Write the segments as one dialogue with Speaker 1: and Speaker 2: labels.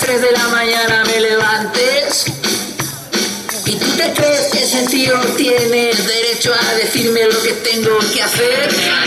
Speaker 1: 3 de la mañana me levantes y tú te crees que ese tío tiene derecho a decirme lo que tengo que hacer.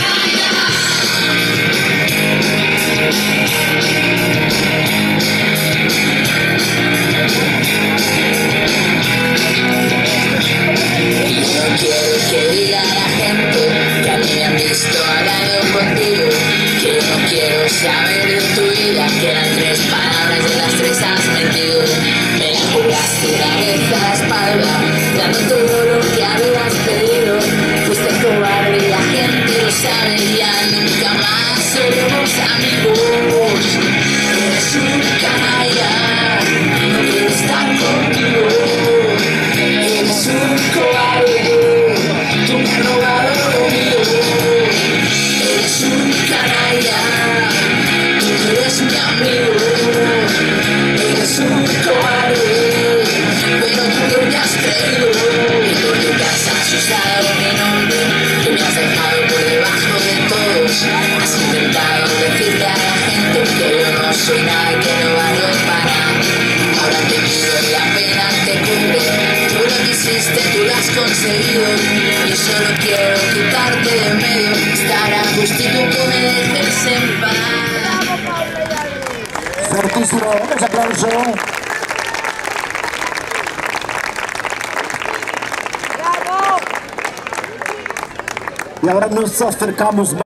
Speaker 1: No quiero que diga la gente que a mí me han visto hablando contigo, que no quiero saber de tu vida, que eran 3 palabras y las 3 has mentido. Me la jugaste una vez a la espalda, dando todo lo que habías pedido. Fuiste cobarde y la gente lo sabe, ya nunca más seremos amigos. Eres un canalla, no quiero estar contigo. Eres un cobarde, tú me has robado lo mío. Eres un canalla, tú no eres mi amigo. Eres un cobarde, pero tú me has creído. Porque te has asustado mi nombre, que me has dejado por debajo de todos. Has intentado decirle a la gente que yo no soy nada, que no valgo para. Ahora te miro y apenas te cubre. Tú lo quisiste, tú lo has conseguido. Yo solo quiero quitarte de en medio, estar a gustito que me dejes en paz.
Speaker 2: Fortísimo, un aplauso. Y ahora nos acercamos